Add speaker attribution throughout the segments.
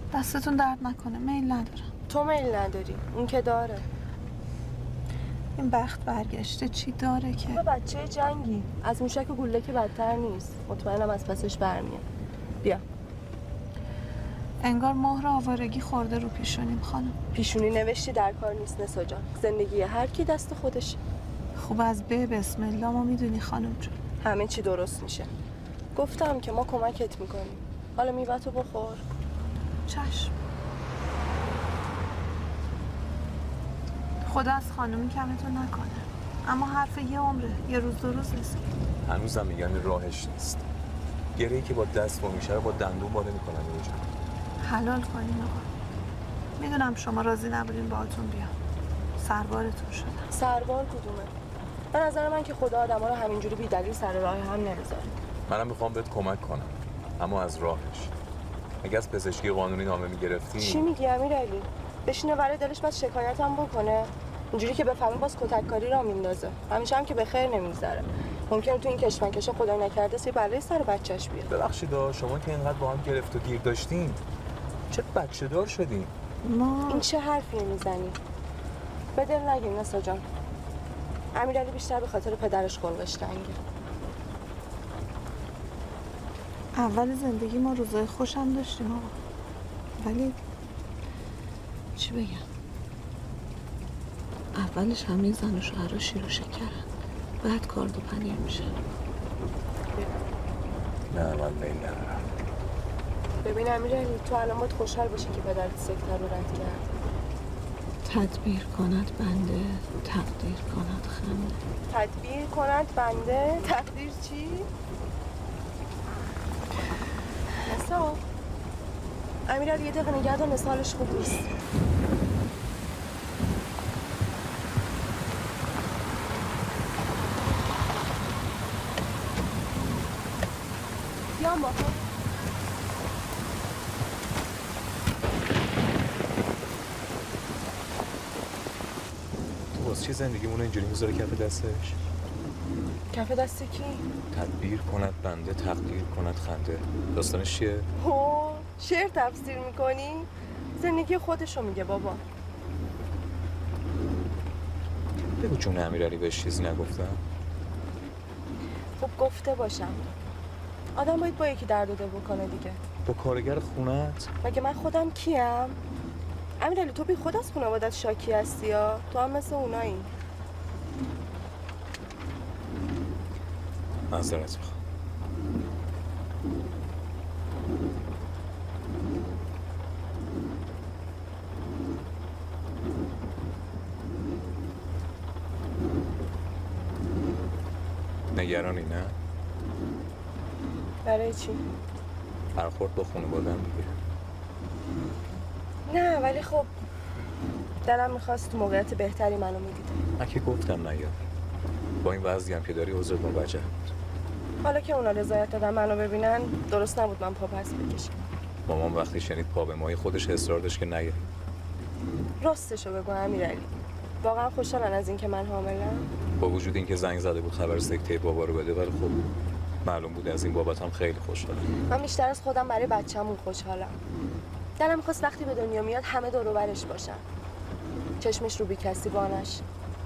Speaker 1: دستتون درد نکنه، میل ندارم.
Speaker 2: تو میل نداری، اون که داره.
Speaker 1: این بخت برگشته چی داره که؟
Speaker 2: تو بچه جنگی، از موشک و گوله که بدتر نیست. مطمئنم از پسش برمیاد. بیا.
Speaker 1: انگار مهر آوارگی خورده رو پیشونیم خانم.
Speaker 2: پیشونی نوشتی در کار نیست نسا جان. زندگی هر کی دست خودشه.
Speaker 1: خوب از بسم الله ما میدونی خانم جون.
Speaker 2: همه چی درست میشه. گفتم که ما کمکت میکنیم. حالا میوه‌تو بخور.
Speaker 1: چشم. خدا از خانومی کمتون نکنه. اما حرف یه عمره، یه روز دو روز نیست.
Speaker 3: هنوزم میگن راهش نیست. گرهی که با دست و میشه رو با دندون باله میکنن اینجا.
Speaker 1: حلال کنین آقا. میدونم شما راضی نبودین باهاتون بیام. سربارتون شدم.
Speaker 2: سربار کدومه؟ به نظر من که خدا آدما رو همینجوری بی دلیل سر راه هم نمیذاره.
Speaker 3: منم میخوام بهت کمک کنم، اما از راهش. اگه از پزشکی قانونی نامه میگرفتی.
Speaker 2: چی میگی امیرعلی؟ بشینه برای دلش بعد شکایتم بکنه. اینجوری که بفهمه باز کتککاری را میندازه. همیشه هم که به خیر نمیگذره. ممکنه تو این کشمکش خدای نکرده سی بلای سر بچه‌ش بیاد.
Speaker 3: ببخشید شما که اینقدر با هم گرفت و گیر داشتین، چه بچه دار شدین؟
Speaker 1: ما
Speaker 2: این چه حرفی میزنی؟ به دل نگیر نسا جان. امیرعلی بیشتر به خاطر پدرش خلقش تنگه.
Speaker 1: اول زندگی ما روزای خوشم داشتیم آقا. ولی چی بگم؟ اولش همه زن و شوهرها شیر و شکرن، بعد کارد و پنیر میشه.
Speaker 3: نه من میل ندارم.
Speaker 2: ببین امیرعلی تو الان باید خوشحال باشی که پدرت سکتر رو رد کرد.
Speaker 1: تدبیر کند بنده، تقدیر کند خنده.
Speaker 2: تدبیر کند بنده، تقدیر چی؟ نسا امیرعلی یه دقیقه نگه دار، نسالش خوب نیست. بیام با تو.
Speaker 3: باز چی زندگیمون اینجوری میذاره کف دستش؟
Speaker 2: کف دست کی؟
Speaker 3: تدبیر کند بنده، تقدیر کند خنده. داستانش چیه؟
Speaker 2: شعر تفسیر میکنی؟ زندگی خودشو میگه بابا.
Speaker 3: بگو جون امیرعلی بهش چیزی نگفتم؟
Speaker 2: خب گفته باشم. آدم باید با یکی درد و دل بکنه دیگه.
Speaker 3: با کارگر خونت؟
Speaker 2: مگه من خودم کیم؟ امیرعلی تو بی خود از خانوادت شاکی هستی یا تو هم مثل اونایی؟
Speaker 3: معذرت میخوام. نگرانی نه؟
Speaker 2: برای چی؟
Speaker 3: برخورد با خانواده‌ام دیگه.
Speaker 2: نه ولی خب دلم میخواست تو موقعیت بهتری منو میدیدم.
Speaker 3: من که گفتم نیا. با این وضعی هم که داری عذرت موجه بود.
Speaker 2: حالا که اونا رضایت دادن منو ببینن درست نبود من پا پس بکشم.
Speaker 3: مامان وقتی شنید پا به مای خودش اصرار داشت که نیا.
Speaker 2: راستشو بگو امیرعلی. واقعا خوشحالن از اینکه من حاملم؟
Speaker 3: با وجود اینکه زنگ زده بود خبر سکته بابا رو بده، ولی خب معلوم بود از این بابت هم خیلی خوشحالم.
Speaker 2: من بیشتر از خودم برای بچه‌مون خوشحالم. دلم می‌خواست وقتی به دنیا میاد همه دور و برش باشن. چشمش رو بی کسی بانش.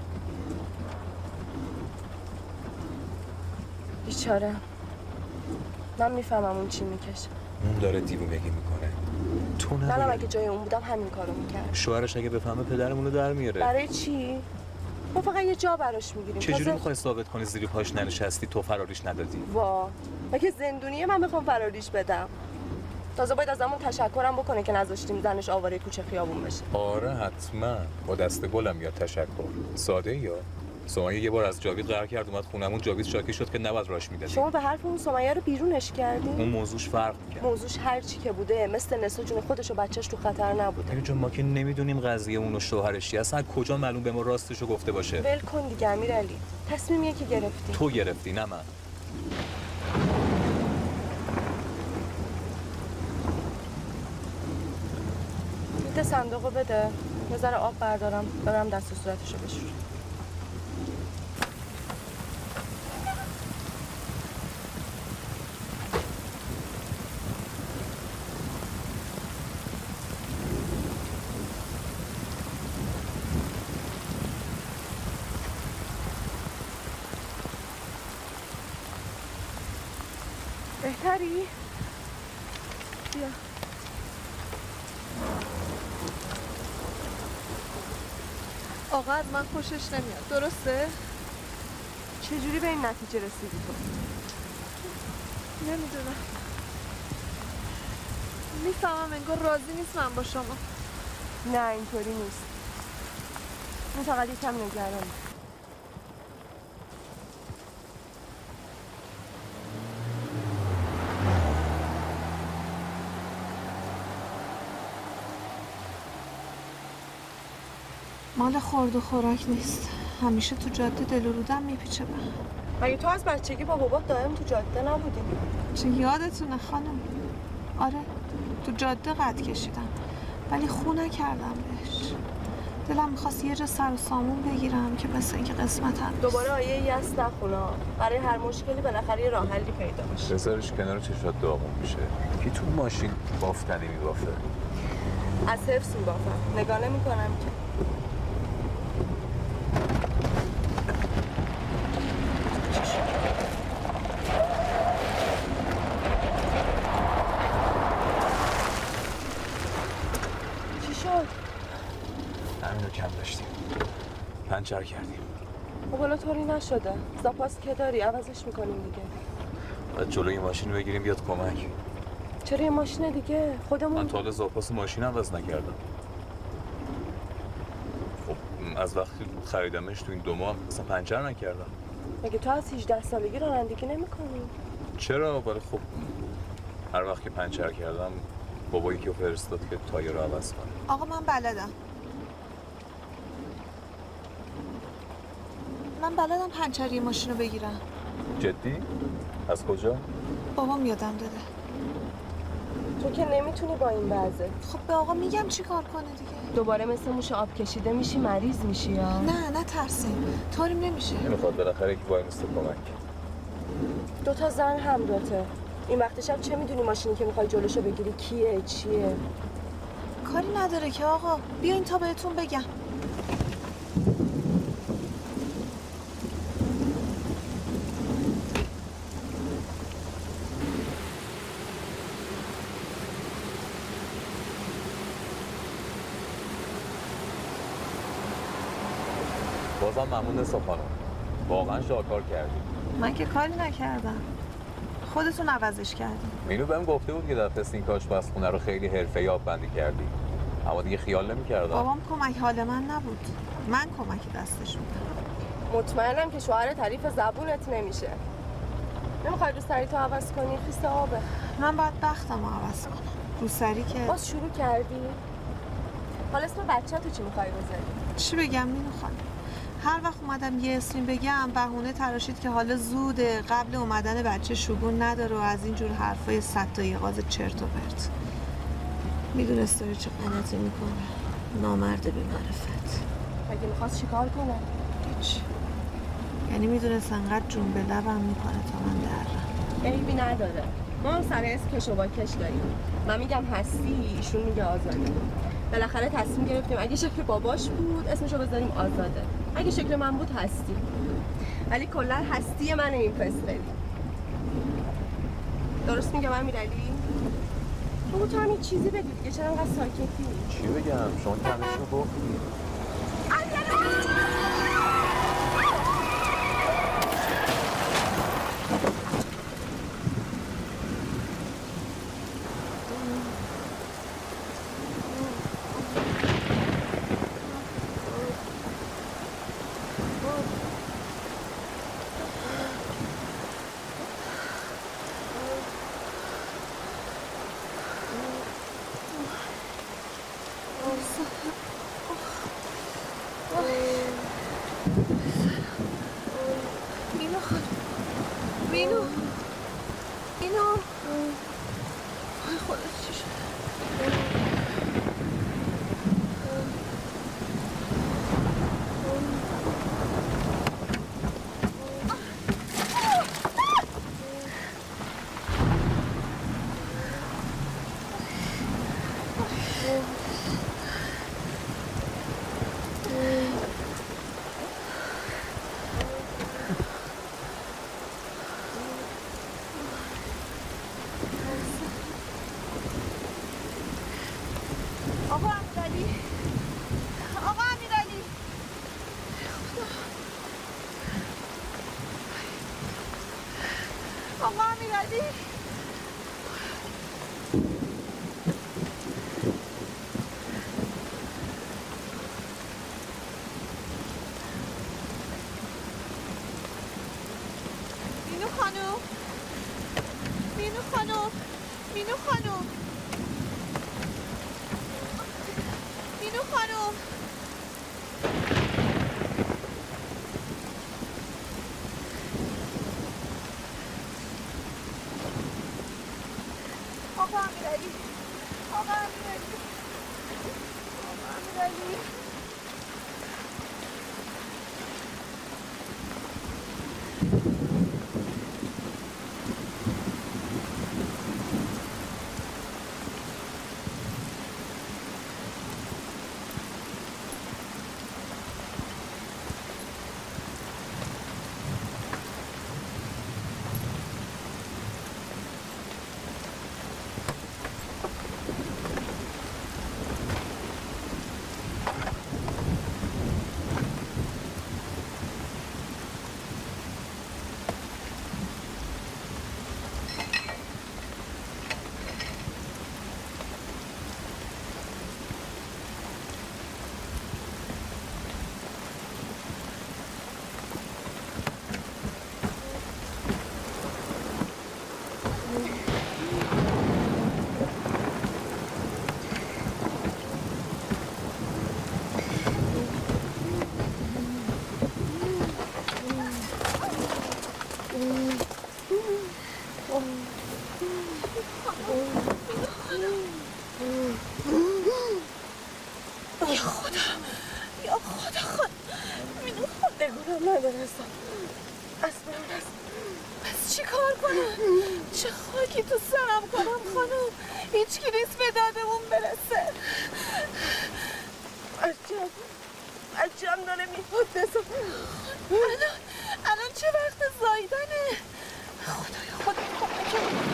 Speaker 2: بیچاره. من میفهمم اون چی میکشه.
Speaker 3: اون داره دیوونگی میکنه. تو نه.
Speaker 2: منم اگه جای اون بودم همین کارو میکردم.
Speaker 3: شوهرش اگه بفهمه پدرمون رو در میاره.
Speaker 2: برای چی؟ ما فقط یه جا براش میگیریم.
Speaker 3: چجوری میخوای ثابت کنی زیر پاش ننشستی تو فراریش ندادی؟
Speaker 2: وا مگه زندونیه من میخوام فراریش بدم. تازه باید ازمون تشکرم بکنه که نذاشتیم زنش آواره کوچه خیابون بشه.
Speaker 3: آره حتما. با دست گلم یا تشکر. ساده یا سمیه یه بار از جاوید قهر کرد اومد خونمون، جاوید شاکی شد که نباید راش میدادی.
Speaker 2: شما به حرف اون سمیه رو بیرونش کردین؟
Speaker 3: اون موضوعش فرق می‌کنه.
Speaker 2: موضوعش هر چی که بوده مثل نسا جون خودش و بچه‌ش تو خطر نبوده.
Speaker 3: چون ما که نمیدونیم قضیه اون و شوهرش چیه، اصلا کجا معلوم به ما راستشو گفته باشه.
Speaker 2: ول کن دیگه امیرعلی. تصمیمیه که گرفتی.
Speaker 3: تو گرفتی نه من.
Speaker 2: میده صندوقو بده. یه ذره آب بردارم برم دست و صورتشو بشورم. بهتری؟ بیا.
Speaker 1: آقا از من خوشش نمیاد، درسته؟
Speaker 2: چجوری به این نتیجه رسیدی تو؟
Speaker 1: نمیدونم. میفهمم انگار راضی نیست من با شما.
Speaker 2: نه اینطوری نیست. من فقط یکم نگرانم.
Speaker 1: مال خورد و خوراک نیست. همیشه تو جاده دل و رودم میپیچه به.
Speaker 2: مگه تو از بچگی با بابات دائم تو جاده نبودی؟
Speaker 1: چه یادتونه خانم؟ آره تو جاده قد کشیدم ولی خو نکردم بهش. دلم میخواست یه جا سر و سامون بگیرم که مثل اینکه قسمتم نیست.
Speaker 2: دوباره آیه یست نخونا. برای هر مشکلی بالاخره یه راه حلی پیدا میشه.
Speaker 3: بذارش کنار چشات داغون میشه. کی تو ماشین بافتنی میبافه؟
Speaker 2: از حفظ میبافم. نگاه نمیکنم که.
Speaker 3: همینو کم داشتیم. پنچر کردیم.
Speaker 2: خب حالا طوری نشده. زاپاس که داری عوضش میکنیم دیگه.
Speaker 3: بعد جلوی ماشین بگیریم بیاد کمک.
Speaker 2: چرا یه ماشین دیگه؟ خودمون
Speaker 3: من تا حالا زاپاس ماشین عوض نکردم. خب از وقتی خریدمش تو این 2 ماه اصلا پنچر نکردم.
Speaker 2: مگه تو از 18 سالگی رانندگی نمی‌کنی؟
Speaker 3: چرا؟ ولی خب هر وقت که پنچر کردم بابا یکی رو فرستاد که تایر رو عوض کنه.
Speaker 1: آقا من بلدم. من بلدم پنچری ماشین رو بگیرم.
Speaker 3: جدی؟ از کجا؟
Speaker 1: بابام یادم داده.
Speaker 2: تو که نمیتونی با این وضع.
Speaker 1: خب به آقا میگم چی کار کنه دیگه.
Speaker 2: دوباره مثل موش آب کشیده میشی مریض میشی یا؟
Speaker 1: نه ترسیم. طوریم نمیشه.
Speaker 3: نمیخواد بالاخره یکی وای میسته کمک.
Speaker 2: 2 تا زن همراته. این وقت شب چه میدونی ماشینی که میخوای جلوشو بگیری کیه چیه؟
Speaker 1: کاری نداره که آقا. بیاین تا بهتون بگم.
Speaker 3: بازم ممنون خانم. واقعا شاکار کردید.
Speaker 1: من که کاری نکردم. خودتون عوضش کردیم.
Speaker 3: مینو بهم گفته بود که در پستین آشپزخونه رو خیلی حرفه‌ای آببندی کردی. اما دیگه خیال نمی‌کردم.
Speaker 1: بابام کمک حال من نبود. من کمک دستش بودم.
Speaker 2: مطمئنم که شوهر تعریف زبونت نمیشه. نمیخوای روسری تو عوض کنی؟ خیس آبه.
Speaker 1: من باید بختم رو عوض کنم. روسری که
Speaker 2: باز شروع کردی؟ حالا اسم بچه تو چی میخوای بذاری؟
Speaker 1: چی بگم مینو خانم؟ هر وقت اومدم یه اسمی بگم بهونه تراشید که حالا زوده، قبل اومدن بچه شگون نداره و از اینجور حرفای 100 تا یغاز چرت و پرت. میدونست داره چه غلطی میکنه. نامرد بی معرفت.
Speaker 2: مگه میخواست چیکار کنه؟
Speaker 1: هیچ. یعنی میدونست انقدر جون به لبم میکنه تا من درم.
Speaker 2: عیبی نداره. ما هم سر اسم کش و باکش داریم. من میگم هستی، ایشون میگه آزاده. بالاخره تصمیم گرفتیم اگه شکل باباش بود اسمشو بذاریم آزاده. اگه شکل من بود هستی. ولی کلا هستی من این پسری. درست میگم امیرعلی؟ بابا تو هم یه چیزی بگو دیگه، چرا انقدر ساکتی؟
Speaker 3: چی بگم؟ شما که همه رو گفتی.
Speaker 1: مینو خانم. مینو. مینو. وای خدا چی شد؟ آقا امیرعلی، آقا امیرعلی، آقا امیرعلی. مینو خانم، مینو خانم، مینو خانم، مینو خانم. آقا امیرعلی، آقا امیرعلی، آقا امیرعلی. پس چی کار کنم؟ چه خاکی تو سرم کنم خانم؟ هیچ کی نیست به دادمون برسه. عجب داره میفاد بسا. الان چه وقت زایدنه؟ خدایا خدا کمکم.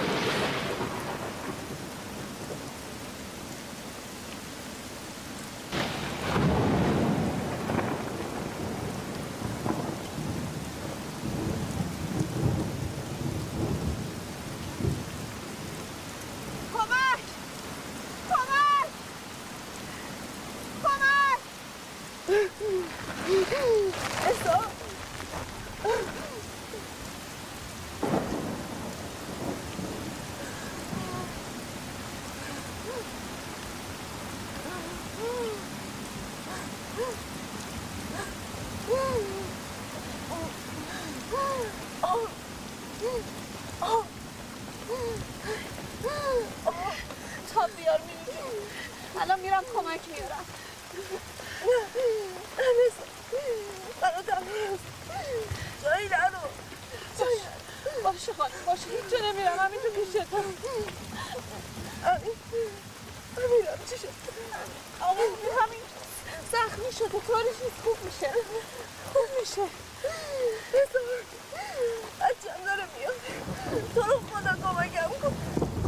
Speaker 1: تا بیار میگی الان میرم کمک میارم. برادم نیست جایی نرو. باشه خانم باشه هیچ جا نمیرم همینجا پیشتم. میرم چی شد؟ آقا همین زخمی شده کارش نیست خوب میشه خوب میشه. بذار بچه‌م داره میاد تو رو خدا کمکم کن.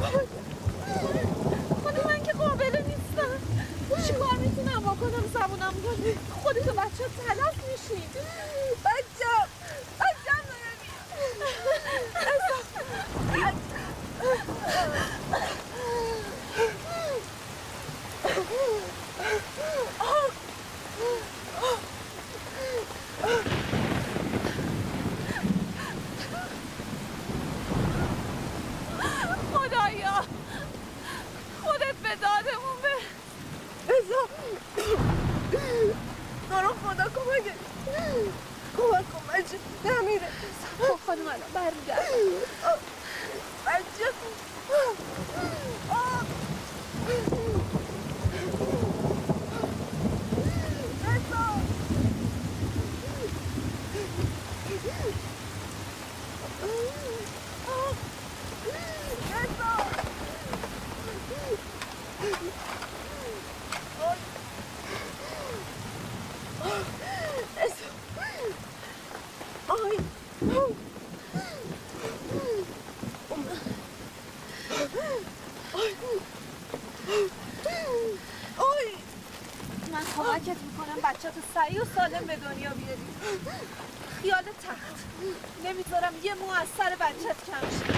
Speaker 1: خانم من که قابل نیستم چی کار میتونم بکنم زبونم خودت و بچه تلف میشید. بچه‌م داره میاد. خدایا خودت به دادمون بذار تو رو خدا کمک کن. کمکت میکنم بچه تو سعی و سالم به دنیا بیاری. خیال تخت نمیذارم یه مو از سر بچت کم شه.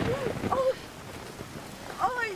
Speaker 1: آی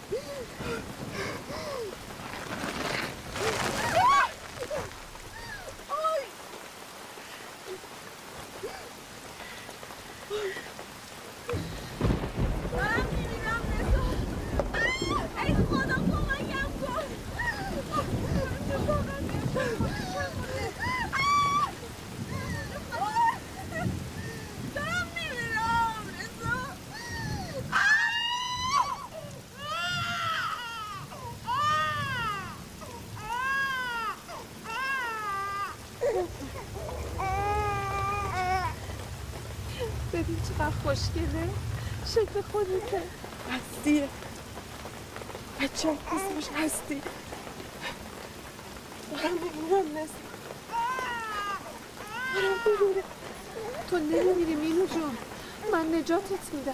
Speaker 1: ببین چقدر خوشگله، شکل خودته.
Speaker 2: هستیه بچه هم اسمش هستی. دارم میبینم نست دارم ببینم.
Speaker 1: تو نمیمیری مینو جون، من نجاتت میدم.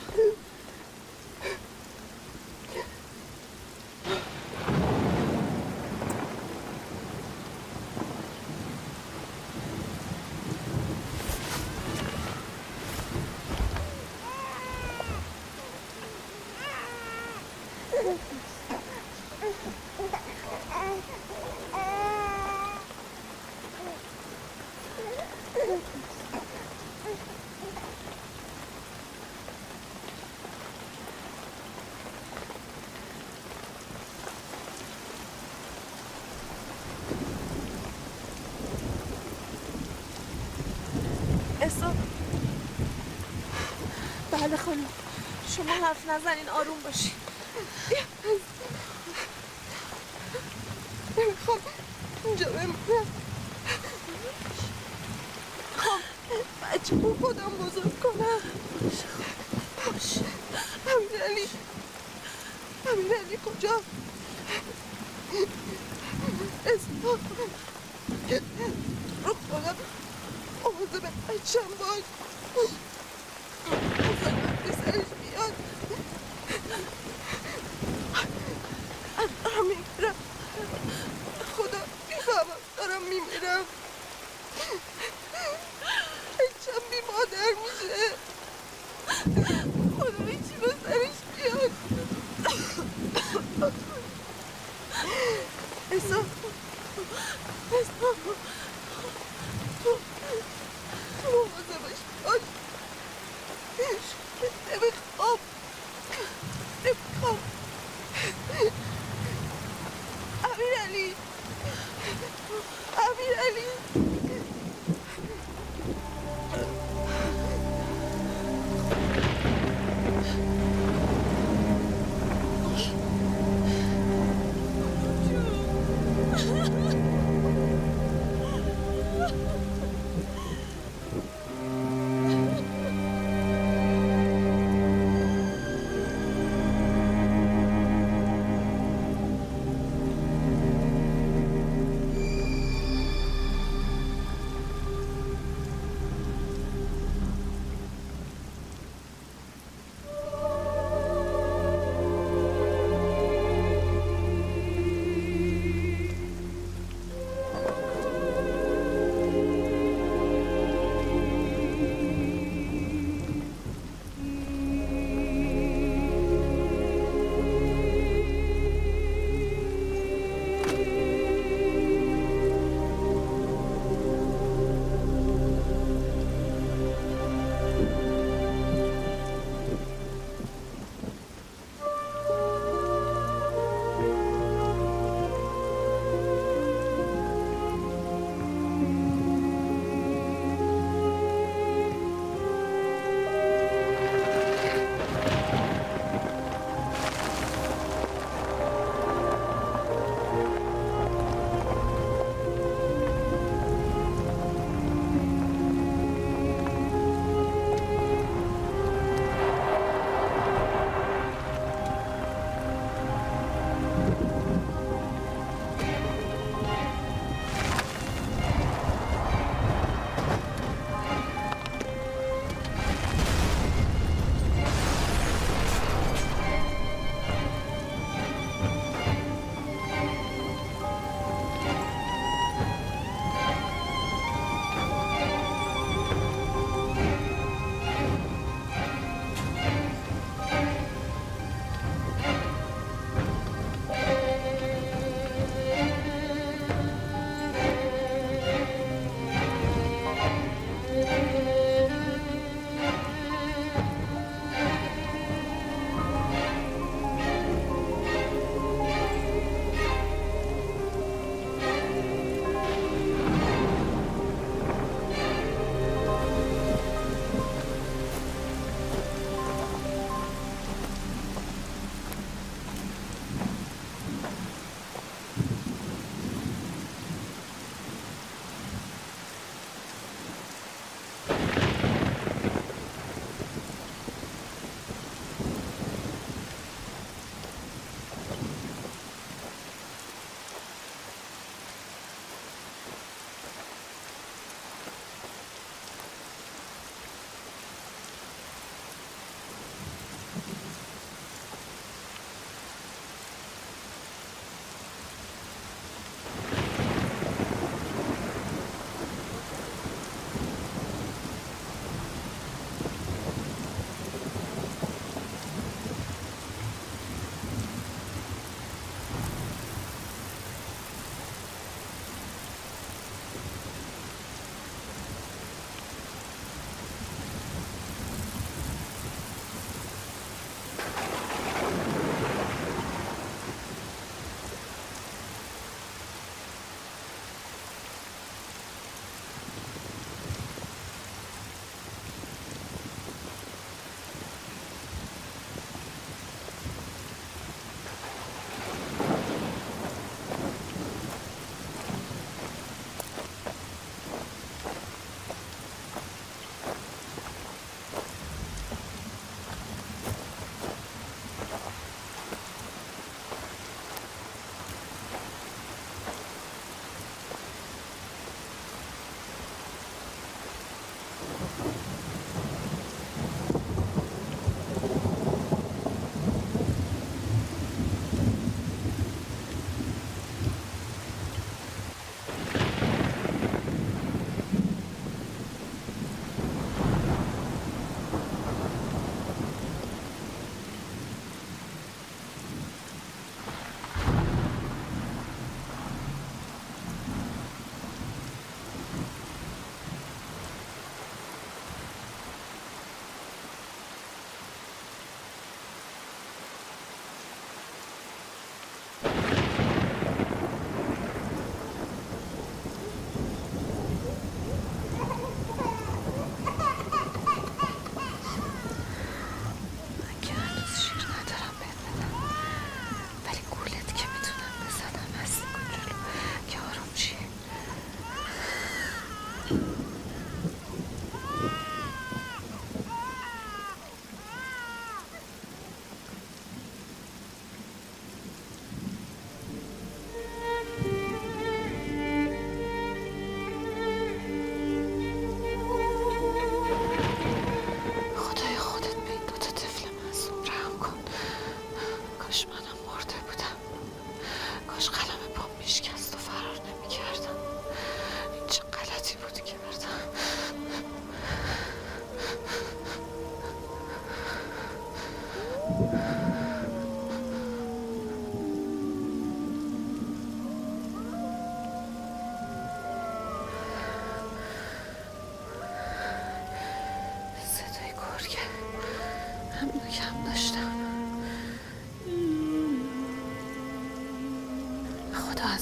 Speaker 1: بله خانم، شما حرف نزنین، آروم باشین.
Speaker 2: نمیخوام اینجا بمونم. میخوام بچه رو خودم بزرگ کنم.
Speaker 1: باش.
Speaker 2: امیرعلی کجا؟ اسم رو خودم آموزه به بچم باش. بسرش بیاد. دارم میمیرم. خدا میفهمم دارم میمیرم. بچم بی مادر میشه. خدا چی بسرش بیاد. اسم تو مواظب باش. نمیخوام امیرعلی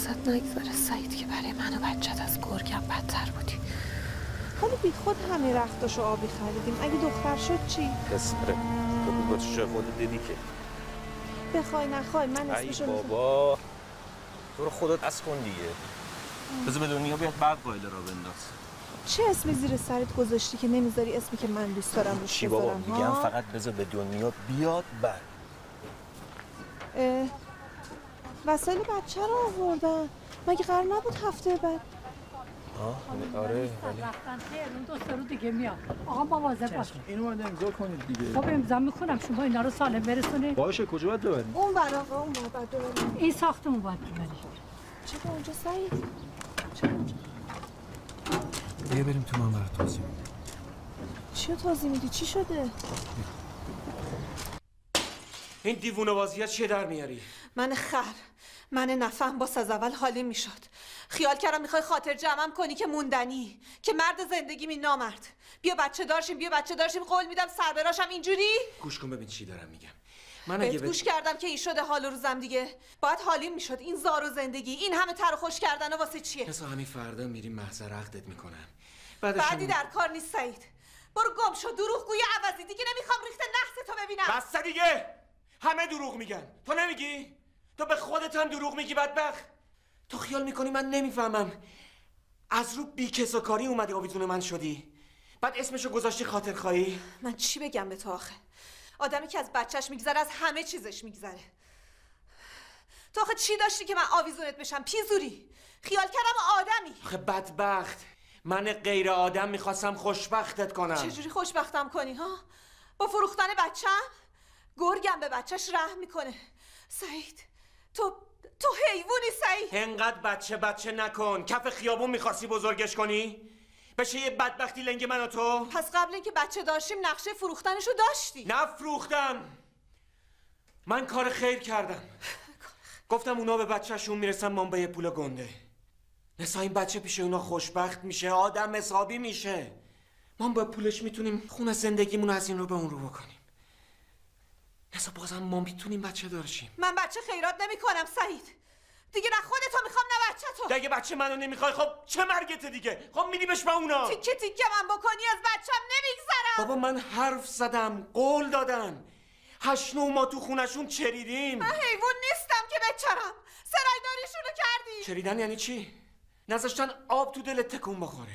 Speaker 1: ازت نگذره سعید که برای من و بچت از گرگم بدتر بودی. حالا بی خود همه رختاشو آبی خریدیم. اگه دختر شد چی؟
Speaker 4: پسره تو بگو چه خودت دیدی که
Speaker 1: بخوای نخوای من اسمشو
Speaker 4: بابا تو رو خودت از کن دیگه. بذار به دنیا بیاد بعد قایله را بنداز.
Speaker 1: چه اسمی زیر سرت گذاشتی که نمیذاری اسمی که من دوست دارم روش
Speaker 4: چی بابا
Speaker 1: بذارم؟
Speaker 4: میگم فقط بذار به دنیا بیاد بعد.
Speaker 1: وسایل بچه رو آوردن. مگه قرار نبود هفته بعد؟
Speaker 4: آره ولی
Speaker 5: رفتن تهرون 2 روز دیگه میاد. آقا مواظب باش.
Speaker 6: اینو باید امضا کنید دیگه.
Speaker 5: خب امضا میکنم شما اینا رو سالم برسونید.
Speaker 6: باشه کجا باید ببریم؟
Speaker 1: اون برا اون بعد ببریم.
Speaker 5: این ساختمون باید ببرید.
Speaker 1: چه اونجا سعید؟ چه اونجا؟
Speaker 6: بیا بریم تو من برات توضیح میدم.
Speaker 1: چیو توضیح میدی؟ چی شده؟
Speaker 7: این دیوونه بازی‌ها چیه در میاری؟
Speaker 1: من نفهم باس از اول حالی میشد. خیال کردم میخوای خاطر جمعم کنی که موندنی، که مرد زندگی می نامرد. بیا بچه دارشیم قول میدم سربراشم اینجوری.
Speaker 7: گوش کن ببین چی دارم میگم. من اگه
Speaker 1: گوش کردم که این شده حال و روزم دیگه. باید حالیم میشد. این زار و زندگی، این همه تر و خوش کردن و واسه چیه؟
Speaker 7: مثلا همین فردا میریم محضر عقدت میکنم.
Speaker 1: بعدی در کار نیست سعید. برو گم شو دروغگوی عوضی. دیگه نمیخوام ریخت نحس تو ببینم.
Speaker 7: بس دیگه. همه دروغ میگن. تو نمیگی؟ تو به خودت هم دروغ میگی بدبخت. تو خیال میکنی من نمیفهمم. از رو بی‌کسوکاری اومدی آویزون من شدی. بعد اسمشو گذاشتی خاطر خواهی.
Speaker 1: من چی بگم به تو آخه؟ آدمی که از بچهش میگذره از همه چیزش میگذره. تو آخه چی داشتی که من آویزونت بشم؟ پیزوری. خیال کردم آدمی.
Speaker 7: آخه بدبخت. من غیر آدم میخواستم خوشبختت کنم.
Speaker 1: چجوری خوشبختم کنی ها؟ با فروختن بچم؟ گرگم به بچهش رحم میکنه. سعید تو حیوانی سعید.
Speaker 7: انقدر بچه نکن. کف خیابون میخواستی بزرگش کنی؟ بشه یه بدبختی لنگ من و تو؟
Speaker 1: پس قبل اینکه بچه داشتیم نقشه فروختنشو داشتی؟
Speaker 7: نفروختم. من کار خیر کردم. گفتم اونا به بچهشون میرسن من با یه پول گنده. نسا این بچه پیش اونا خوشبخت میشه، آدم حسابی میشه. ما با پولش میتونیم خونه زندگیمون از این رو به اون رو بکنیم. نسا بازم ما میتونیم بچه دارشیم.
Speaker 1: من بچه خیرات نمی کنم سعید. دیگه نه خودتو میخوام نه بچه تو.
Speaker 7: اگه بچه منو نمیخوای خب چه مرگته دیگه؟ خب میدیمش به اونا.
Speaker 1: تیکه من بکنی از بچم نمیگذرم.
Speaker 7: بابا من حرف زدم، قول دادم. 8-9 ماه تو خونشون چریدیم.
Speaker 1: من حیوان نیستم که بچرم. سرایداریشونو کردی.
Speaker 7: چریدن یعنی چی؟ نذاشتن آب تو دلت تکون بخوره.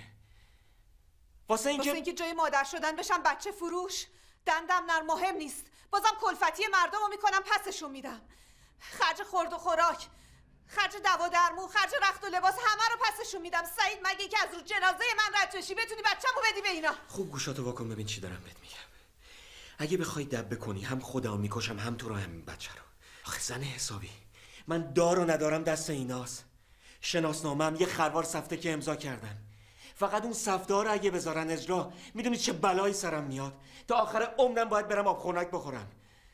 Speaker 7: واسه اینکه
Speaker 1: جای مادر شدن بشم بچه فروش. دندم نر مهم نیست. بازم کلفتی مردم رو میکنم پسشون میدم. خرج خورد و خوراک، خرج دوا درمون، خرج رخت و لباس همه رو پسشون میدم. سعید مگه که از رو جنازه من رد بشی بتونی بچه‌مو بدی به اینا؟
Speaker 7: خوب گوشاتو واکن ببین چی دارم بهت میگم. اگه بخوای دب بکنی هم خودمو میکشم هم تو رو هم بچه رو. آخه زن حسابی من دار و ندارم دست ایناست. شناسنامه‌ام یه خروار سفته که امضا کردن. فقط اون سفته رو اگه بذارن اجرا میدونی چه بلایی سرم میاد. تا آخر عمرم باید برم آب خنک بخورم.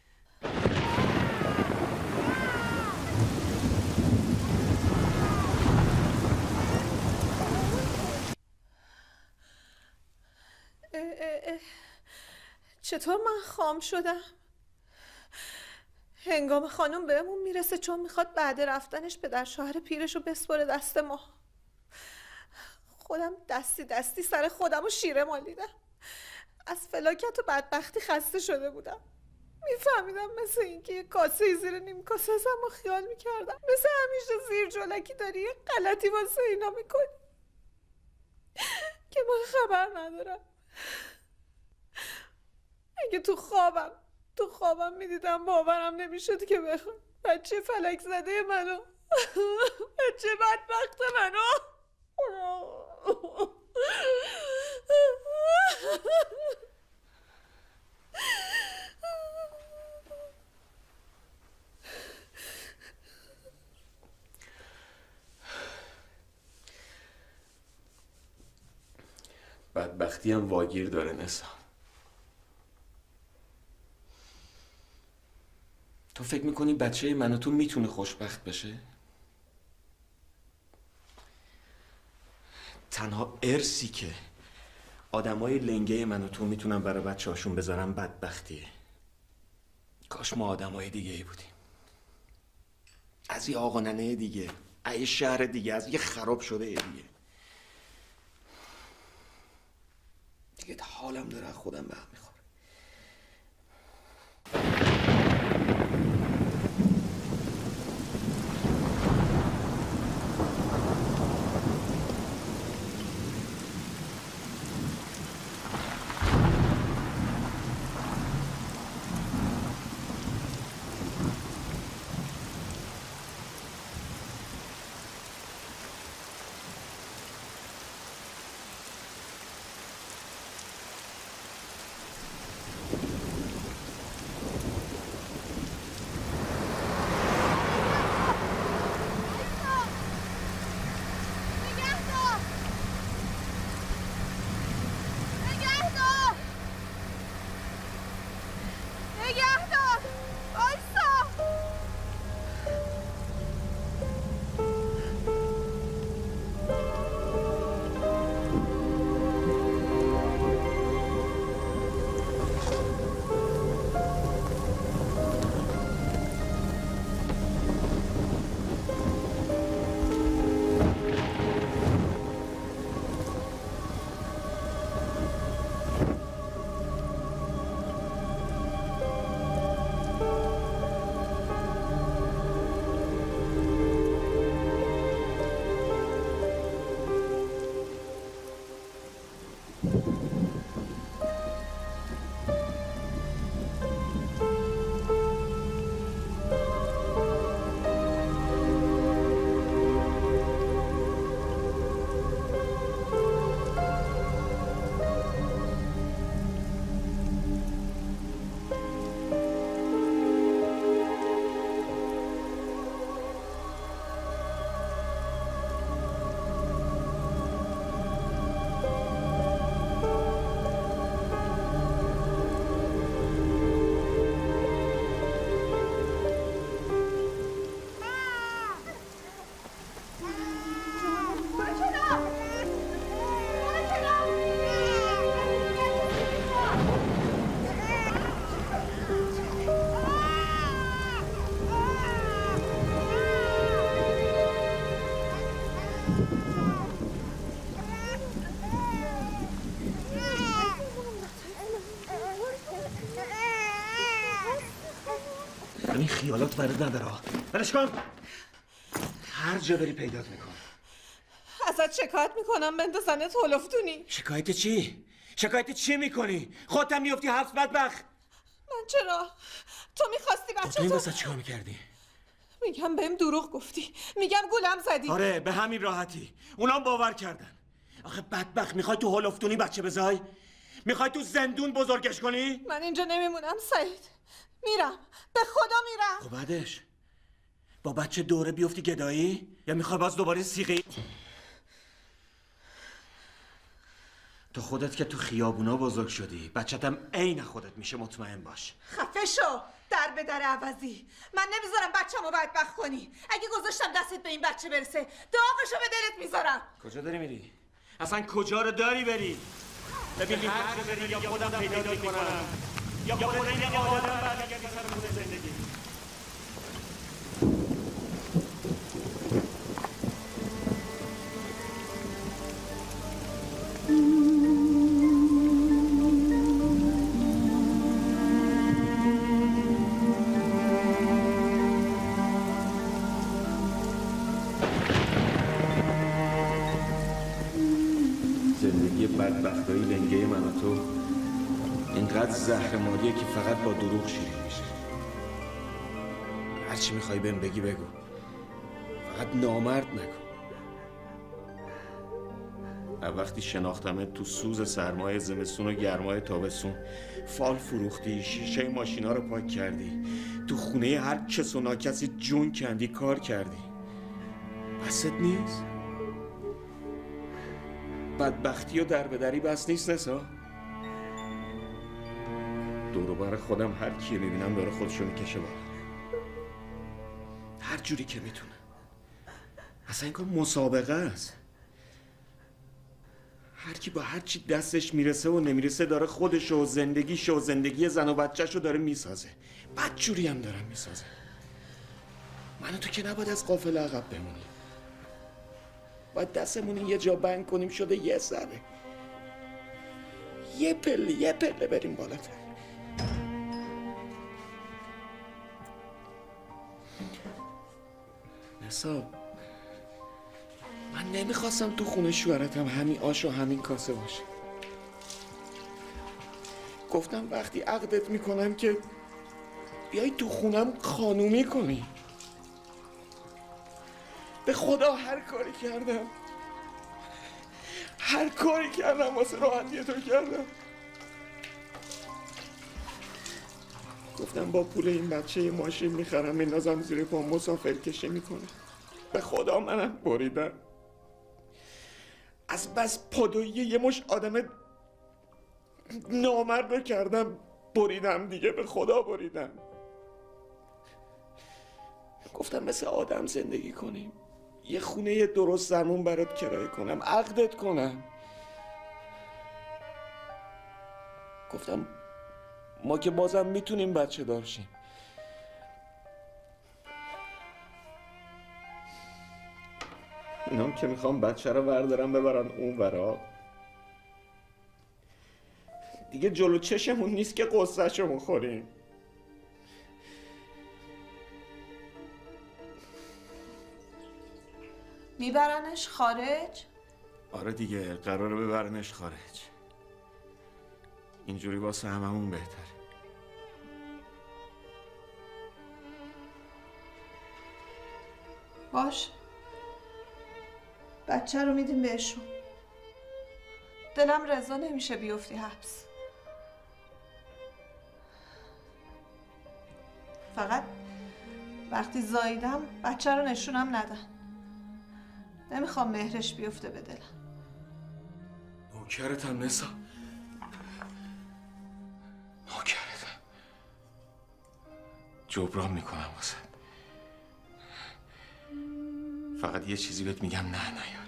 Speaker 1: چطور من خام شدم؟ هنگام خانم بهمون میرسه چون میخواد بعد رفتنش پدر شوهر پیرشو بسپره دست ما. خودم دستی سر خودم و شیره مالیدم. از فلاکت و بدبختی خسته شده بودم. میفهمیدم مثل اینکه یه کاسه زیر نیم کاسه ازم و خیال میکردم مثل همیشه زیر جلکی داری یه غلطی واسه اینا میکنی که من خبر ندارم. اگه تو خوابم میدیدم باورم نمیشد که بخوام بچه فلک زده منو بچه بدبخت منو
Speaker 7: بدبختی هم واگیر داره نسا. تو فکر میکنی بچه من و تو میتونه خوشبخت بشه؟ تنها ارثی که آدمای لنگه من و تو میتونن برای بچه هاشون بذارن بدبختیه. کاش ما آدمای دیگه ای بودیم، از یه آقا ننه دیگه. ای شهر دیگه از یه خراب شده دیگه حالم داره خودم به هم میخوره. این خیالات ورد نداره. برش کن. هر جا بری پیدات میکن.
Speaker 1: ازت شکایت میکنم بندازنت هلفتونی.
Speaker 7: شکایت چی؟ شکایت چی میکنی؟ خودت هم میفتی حبس بدبخت.
Speaker 1: من چرا؟ تو میخواستی بچه
Speaker 7: تو این واسه چیکار میکردی؟
Speaker 1: میگم بهم دروغ گفتی، میگم گولم زدی.
Speaker 7: آره به همین راحتی. اونام باور کردن. آخه بدبخت میخوای تو هلفتونی بچه بزای؟ میخوای تو زندون بزرگش کنی؟
Speaker 1: من اینجا نمیمونم سعید. میرم، به خدا میرم.
Speaker 7: خب بعدش با بچه دوره بیفتی گدایی؟ یا میخوای باز دوباره سیغی؟ تو خودت که تو خیابونا بزرگ شدی، بچه‌تم عین خودت میشه، مطمئن باش.
Speaker 1: خفه شو در به در عوضی. من نمیذارم بچه‌مو بدبخت کنی. اگه گذاشتم دستت به این بچه برسه داغشو به دلت میذارم.
Speaker 7: کجا داری میری؟ اصلا کجا رو داری بری؟ ببین هر جا بری یا خودم پیدا میکنم یا خودت این آدم برمیگردی سر خود زندگی. زندگی بدبختای لنگه من و تو اینقدر زهرماریه که فقط با دروغ شیرین میشه. هرچی میخوای بهم بگی بگو، فقط نامرد نکن. وقتی شناختمت تو سوز سرمای زمستون و گرمای تابستون فال فروختی، شیشه ماشینا رو پاک کردی، تو خونه هر کس و ناکسی جون کندی، کار کردی. بست نیست؟ بدبختی و دربدری بس نیست نسا؟ دور بر خودم هر کی میبینم داره خودشو میکشه بالا، هر جوری که میتونه. اصلا این کار مسابقه است. هر کی با هر چی دستش میرسه و نمیرسه داره خودشو و زندگیشو و زندگی زن و بچه‌شو داره میسازه. بدجوری هم دارن میسازه. من و تو که نباید از قافله عقب بمونیم. فقط دستمون یه جا بند کنیم شده یه ذره. یه پله بریم بالاتر. نسا، من نمیخواستم تو خونه شوهرتم همین آش و همین کاسه باشه. گفتم وقتی عقدت میکنم که بیای تو خونم خانومی کنی. به خدا هر کاری کردم واسه راحتی تو کردم. گفتم با پول این بچه یه ماشین میخرم میندازم زیر پا مسافر کشی میکنه. به خدا منم بریدم. از بس پادویی یه مش آدم نامرد رو کردم، بریدم دیگه، به خدا بریدم. گفتم مثل آدم زندگی کنیم، یه خونه درست درمون برات کرایه کنم، عقدت کنم. گفتم ما که بازم میتونیم بچه دار شیم. اینام که میخوام بچه رو بردارم ببرن اون ورا. دیگه جلو چشمون نیست که قصه‌شو بخوریم.
Speaker 1: میبرنش خارج؟
Speaker 7: آره دیگه، قراره ببرنش خارج. اینجوری واسه هممون بهتره.
Speaker 1: باش، بچه رو میدیم بهشون. دلم رضا نمیشه بیفتی حبس. فقط وقتی زاییدم بچه رو نشونم ندن. نمیخوام مهرش بیفته به دلم.
Speaker 7: نوکرتم نسا، نوکرتم. جبران میکنم واسه. فقط یه چیزی بهت میگم، نه نیار.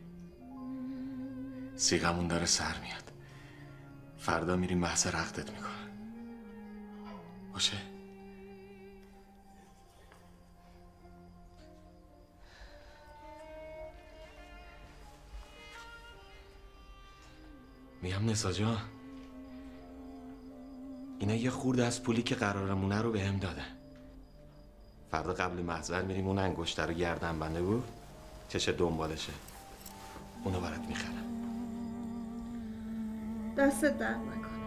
Speaker 7: سیغمون داره سر میاد. فردا میریم محضر عقدت میکنن. باشه؟ میگم نسا جان، اینا یه خورده از پولی که قرارمونه رو بهم دادن. فردا قبل محضر میریم اون انگشتر رو گردن بنده بود چشه دنبالشه، اونو برات میخرم.
Speaker 1: دستت درد نکن.